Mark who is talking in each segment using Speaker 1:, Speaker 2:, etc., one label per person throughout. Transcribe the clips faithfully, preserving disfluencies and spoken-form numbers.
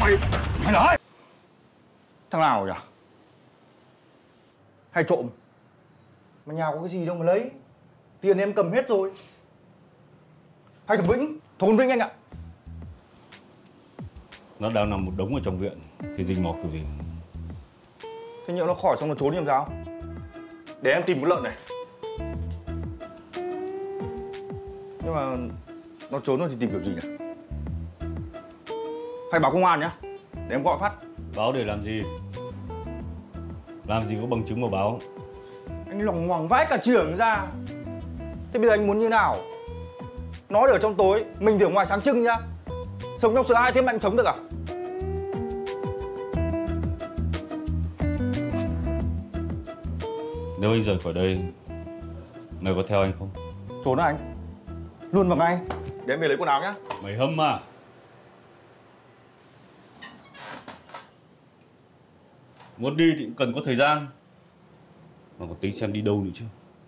Speaker 1: Mày, mày nói thằng nào nhỉ? Hay trộm? Mà nhà có cái gì đâu mà lấy. Tiền em cầm hết rồi. Hay thằng Vĩnh? Thằng Vĩnh anh ạ.
Speaker 2: Nó đang nằm một đống ở trong viện thì rình mò kiểu gì?
Speaker 1: Thế nhỡ nó khỏi xong nó trốn đi làm sao? Để em tìm con lợn này. Nhưng mà nó trốn rồi thì tìm kiểu gì nhỉ? Hay báo công an nhá. Để em gọi phát.
Speaker 2: Báo để làm gì? Làm gì có bằng chứng mà báo?
Speaker 1: Anh lỏng ngoằng vãi cả trưởng ra. Thế bây giờ anh muốn như nào? Nó ở trong tối, mình thì ở ngoài sáng trưng nhá. Sống trong sợ hãi thế mà anh sống được à?
Speaker 2: Nếu anh rời khỏi đây, mày có theo anh không?
Speaker 1: Trốn à anh? Luôn vào ngay. Để em về lấy quần áo nhá.
Speaker 2: Mày hâm mà. Muốn đi thì cũng cần có thời gian. Mà còn tính xem đi đâu nữa chứ.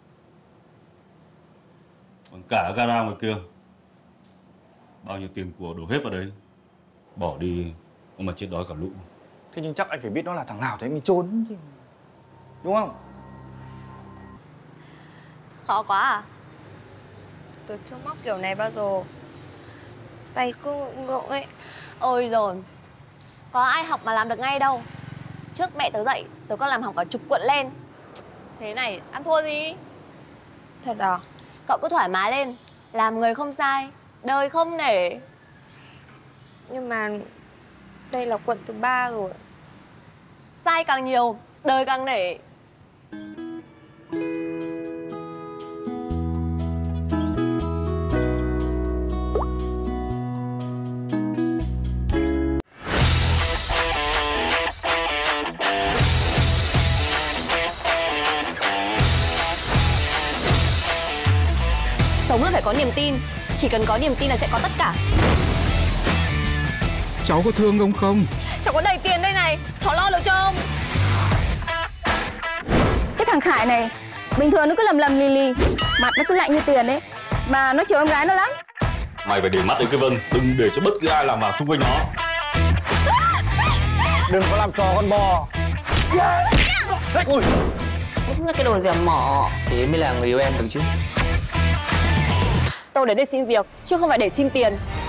Speaker 2: Còn cả gara ngoài kia, bao nhiêu tiền của đổ hết vào đấy. Bỏ đi mà chết đói cả lũ.
Speaker 1: Thế nhưng chắc anh phải biết nó là thằng nào thế mình trốn chứ. Đúng không?
Speaker 3: Khó quá à? Tôi chưa móc kiểu này bao giờ. Tay cứ ngượng ngượng ấy. Ôi rồi, có ai học mà làm được ngay đâu. Trước mẹ tớ dậy, tớ có làm học cả chục cuộn lên. Thế này, ăn thua gì? Thật à? Cậu cứ thoải mái lên. Làm người không sai, đời không nể. Nhưng mà đây là cuộn thứ ba rồi. Sai càng nhiều, đời càng nể. Sống là phải có niềm tin. Chỉ cần có niềm tin là sẽ có tất cả.
Speaker 4: Cháu có thương ông không?
Speaker 3: Cháu có đầy tiền đây này. Cháu lo được cho ông.
Speaker 5: Cái thằng Khải này bình thường nó cứ lầm lầm lì lì, mặt nó cứ lạnh như tiền ấy, mà nó chiều em gái nó lắm.
Speaker 2: Mày phải để mắt đến cái Vân, đừng để cho bất cứ ai làm vào xung quanh nó.
Speaker 1: Đừng có làm trò con bò. Ui.
Speaker 3: Đúng là cái đồ dẻo mỏ.
Speaker 6: Thế mới là người yêu em được chứ.
Speaker 3: Tôi đến đây xin việc chứ không phải để xin tiền.